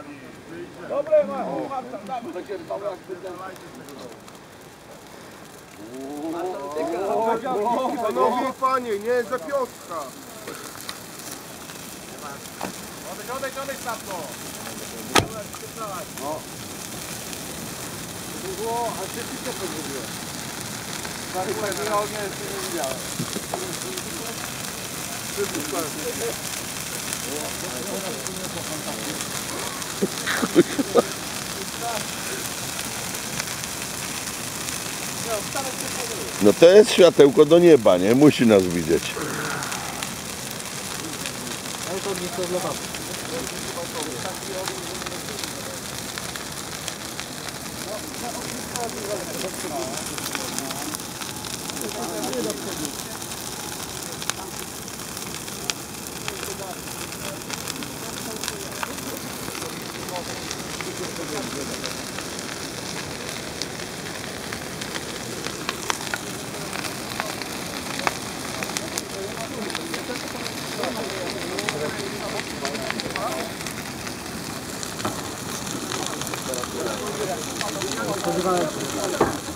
Dobre, Marta, dawaj. Panowie, panie, nie za Piotrka. Odejdź, Sapno. No. Było, a ty co to zrobiłeś? Stary pewnie ognia jeszcze nie widziałem. No to jest światełko do nieba, nie? Musi nas widzieć. Ale to nie to dla was. Spodziewałem się.